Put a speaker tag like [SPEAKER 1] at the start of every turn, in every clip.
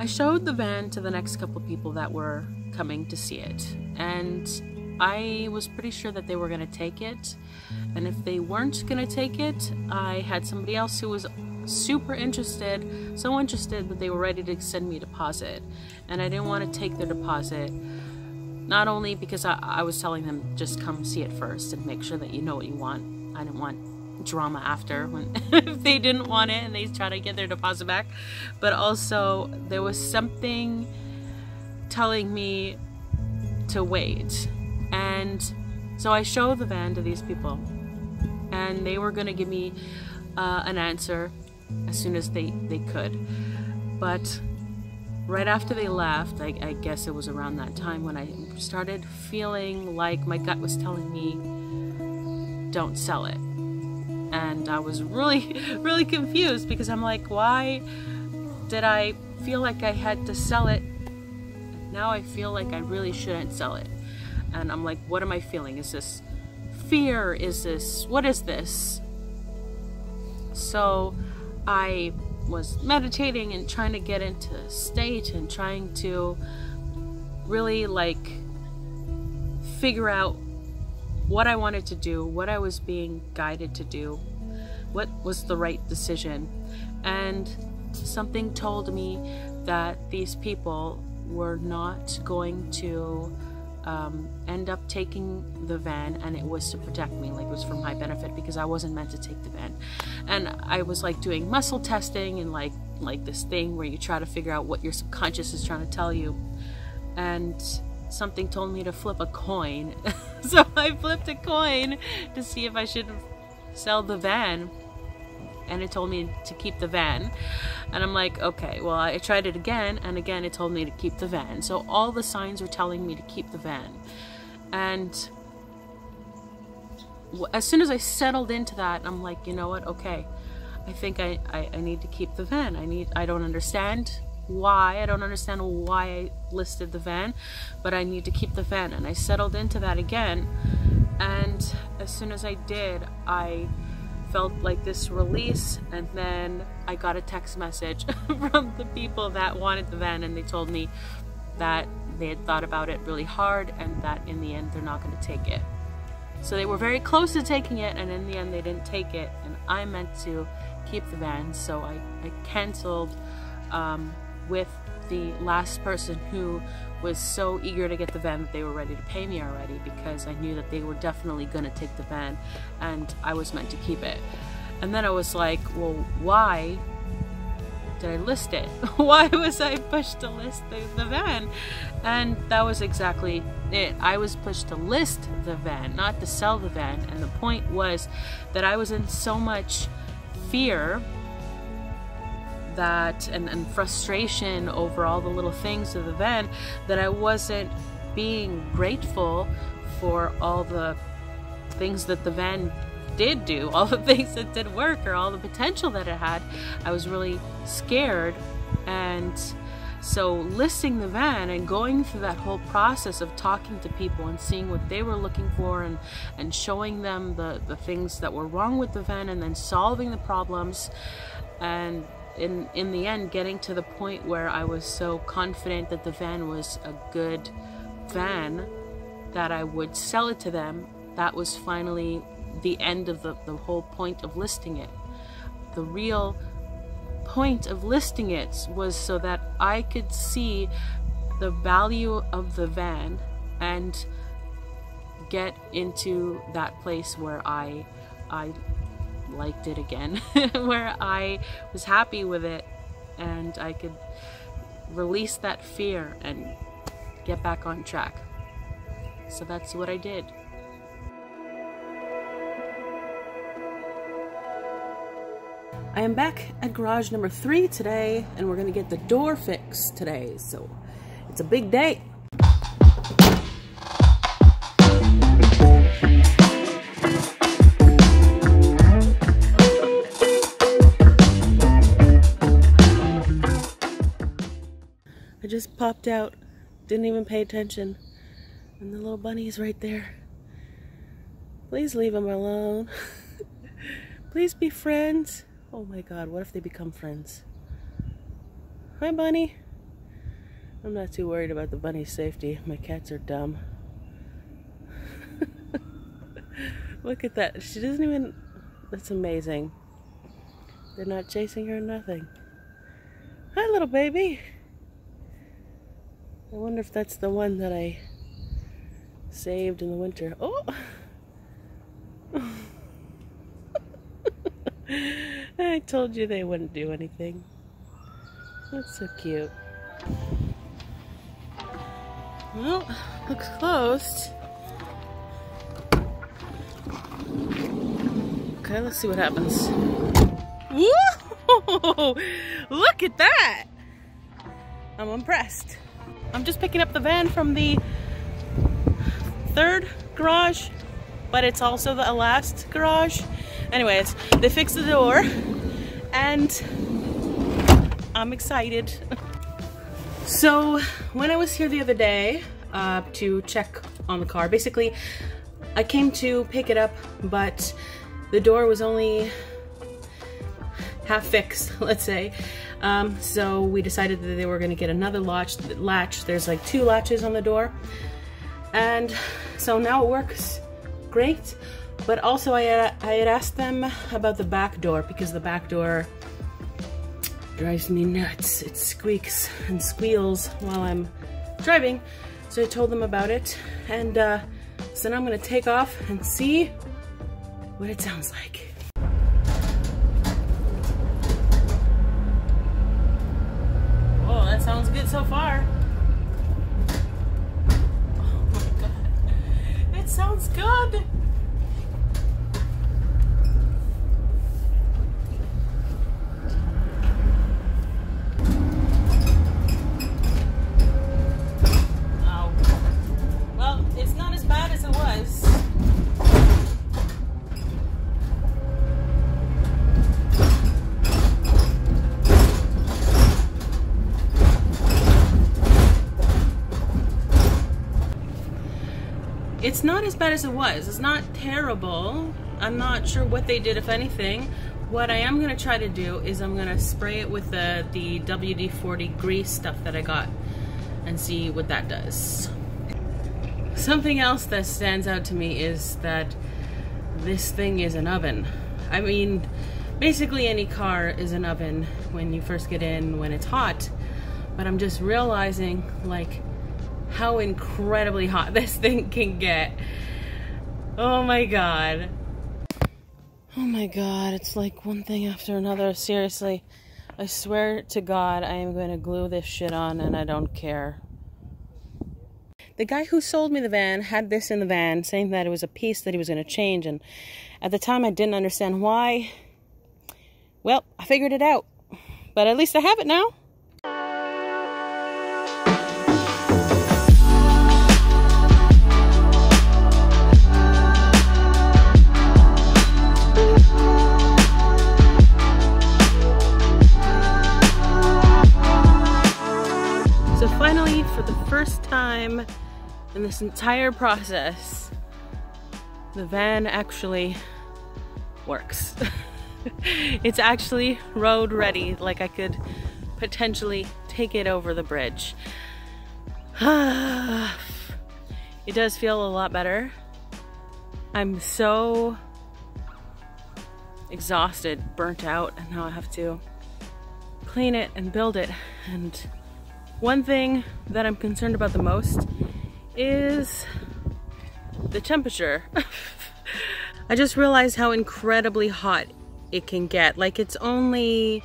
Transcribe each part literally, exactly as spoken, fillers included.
[SPEAKER 1] I showed the van to the next couple of people that were coming to see it, and I was pretty sure that they were going to take it, and if they weren't going to take it, I had somebody else who was super interested, so interested that they were ready to send me a deposit, and I didn't want to take their deposit, not only because I, I was telling them just come see it first and make sure that you know what you want. I didn't want drama after when if they didn't want it and they try to get their deposit back, but also there was something telling me to wait. And so I showed the van to these people, and they were going to give me uh, an answer as soon as they, they could. But right after they left, I, I guess it was around that time when I started feeling like my gut was telling me, don't sell it. And I was really, really confused because I'm like, why did I feel like I had to sell it? Now I feel like I really shouldn't sell it. And I'm like, what am I feeling? Is this fear? Is this, what is this? So I was meditating and trying to get into state and trying to really like figure out what I wanted to do, what I was being guided to do, what was the right decision. And something told me that these people were not going to um, end up taking the van, and it was to protect me, like it was for my benefit, because I wasn't meant to take the van. And I was like doing muscle testing and like like this thing where you try to figure out what your subconscious is trying to tell you, and something told me to flip a coin. So I flipped a coin to see if I should sell the van, and it told me to keep the van. And I'm like, okay, well, I tried it again, and again it told me to keep the van. So all the signs were telling me to keep the van. And as soon as I settled into that, I'm like, you know what, okay, I think I, I, I need to keep the van. I need, I don't understand why, I don't understand why I listed the van, but I need to keep the van. And I settled into that again, and as soon as I did, I felt like this release, and then I got a text message from the people that wanted the van, and they told me that they had thought about it really hard and that in the end they're not going to take it. So they were very close to taking it, and in the end they didn't take it, and I meant to keep the van. So I, I canceled um, with the last person who was so eager to get the van that they were ready to pay me already, because I knew that they were definitely going to take the van and I was meant to keep it. And then I was like, well, why did I list it? Why was I pushed to list the, the van? And that was exactly it. I was pushed to list the van, not to sell the van. And the point was that I was in so much fear that and, and frustration over all the little things of the van that I wasn't being grateful for all the things that the van did do, all the things that did work, or all the potential that it had. I was really scared. And so listing the van and going through that whole process of talking to people and seeing what they were looking for, and and showing them the the things that were wrong with the van, and then solving the problems, and in in the end getting to the point where I was so confident that the van was a good van that I would sell it to them. That was finally the end of the, the whole point of listing it. The real point of listing it was so that I could see the value of the van and get into that place where I I liked it again, where I was happy with it, and I could release that fear and get back on track. So that's what I did. I am back at garage number three today, and we're gonna get the door fixed today, so it's a big day. I just popped out, didn't even pay attention, and the little bunny is right there. Please leave him alone. Please be friends. Oh my god, what if they become friends? Hi, bunny. I'm not too worried about the bunny's safety. My cats are dumb. Look at that. She doesn't even... That's amazing. They're not chasing her, nothing. Hi, little baby. I wonder if that's the one that I saved in the winter. Oh! I told you they wouldn't do anything. That's so cute. Well, looks closed. Okay, let's see what happens. Whoa! Look at that! I'm impressed. I'm just picking up the van from the third garage, but it's also the last garage. Anyways, they fixed the door, and I'm excited. So, when I was here the other day uh, to check on the car, basically, I came to pick it up, but the door was only half fixed, let's say. Um, so we decided that they were going to get another latch. latch. There's like two latches on the door. And so now it works great. But also I had, I had asked them about the back door, because the back door drives me nuts. It squeaks and squeals while I'm driving. So I told them about it. And uh, so now I'm going to take off and see what it sounds like. Oh, that sounds good so far. Oh my god. It sounds good. Oh. Well, it's not as bad as it was. It's not as bad as it was. It's not terrible. I'm not sure what they did, if anything. What I am going to try to do is I'm going to spray it with the, the W D forty grease stuff that I got and see what that does. Something else that stands out to me is that this thing is an oven. I mean, basically any car is an oven when you first get in, when it's hot. But I'm just realizing, like, how incredibly hot this thing can get. Oh my god. Oh my god, it's like one thing after another. Seriously, I swear to God, I am going to glue this shit on and I don't care. The guy who sold me the van had this in the van, saying that it was a piece that he was going to change, and at the time I didn't understand why. Well, I figured it out, but at least I have it now. So finally, for the first time in this entire process, the van actually works. It's actually road ready, like I could potentially take it over the bridge. It does feel a lot better. I'm so exhausted, burnt out, and now I have to clean it and build it. And one thing that I'm concerned about the most is the temperature. I just realized how incredibly hot it can get. Like, it's only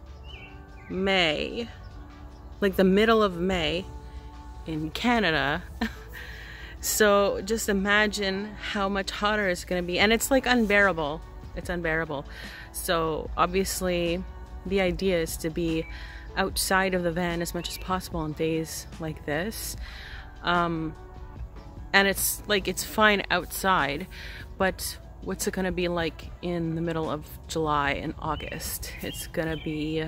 [SPEAKER 1] May, like the middle of May in Canada. So just imagine how much hotter it's gonna be. And it's like unbearable. It's unbearable. So obviously the idea is to be outside of the van as much as possible on days like this. Um, and it's like, it's fine outside, but what's it gonna be like in the middle of July and August? It's gonna be...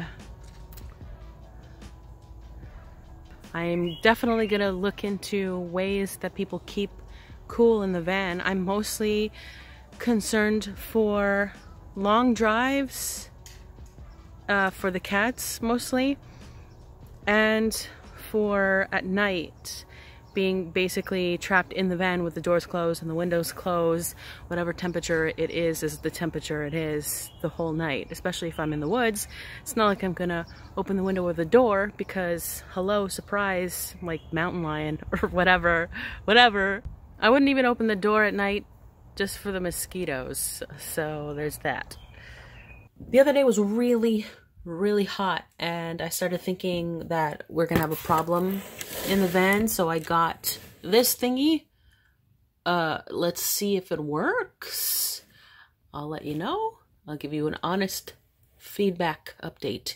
[SPEAKER 1] I'm definitely gonna look into ways that people keep cool in the van. I'm mostly concerned for long drives, uh, for the cats mostly, and for at night being basically trapped in the van with the doors closed and the windows closed. Whatever temperature it is is the temperature it is the whole night, especially if I'm in the woods. It's not like I'm gonna open the window or the door because, hello, surprise, like mountain lion or whatever, whatever. I wouldn't even open the door at night just for the mosquitoes, so there's that. The other day was really, really hot, and I started thinking that we're gonna have a problem in the van, so I got this thingy. Uh, let's see if it works. I'll let you know. I'll give you an honest feedback update.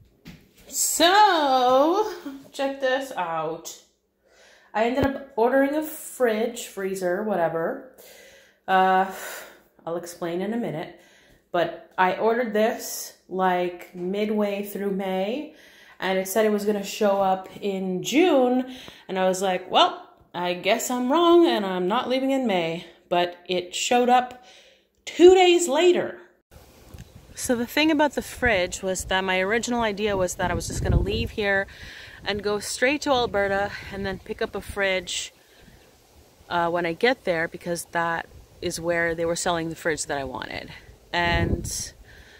[SPEAKER 1] So, check this out. I ended up ordering a fridge, freezer, whatever. Uh, I'll explain in a minute. But I ordered this like midway through May, and it said it was going to show up in June, and I was like, well, I guess I'm wrong and I'm not leaving in May. But it showed up two days later. So the thing about the fridge was that my original idea was that I was just going to leave here and go straight to Alberta and then pick up a fridge uh, when I get there, because that is where they were selling the fridge that I wanted. And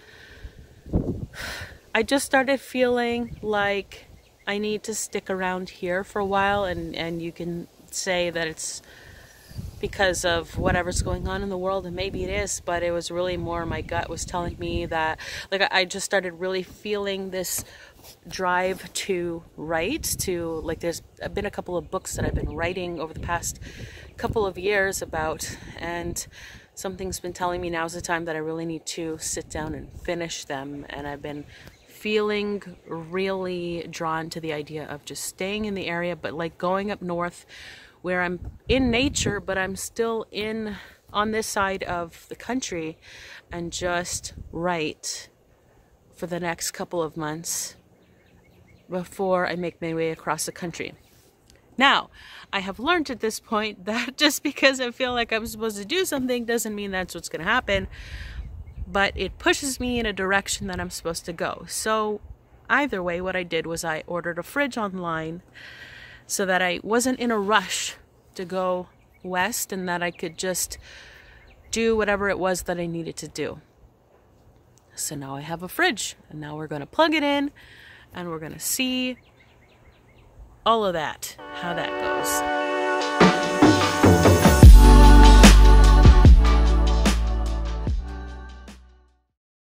[SPEAKER 1] I just started feeling like I need to stick around here for a while, and, and you can say that it's because of whatever's going on in the world, and maybe it is, but it was really more my gut was telling me that, like, I just started really feeling this drive to write, to, like, there's been a couple of books that I've been writing over the past couple of years about, and something's been telling me now's the time that I really need to sit down and finish them. And I've been feeling really drawn to the idea of just staying in the area, but like going up north where I'm in nature, but I'm still in on this side of the country, and just write for the next couple of months before I make my way across the country. Now, I have learned at this point that just because I feel like I'm supposed to do something doesn't mean that's what's going to happen, but it pushes me in a direction that I'm supposed to go. So either way, what I did was I ordered a fridge online so that I wasn't in a rush to go west, and that I could just do whatever it was that I needed to do. So now I have a fridge, and now we're going to plug it in, and we're going to see all of that, how that goes.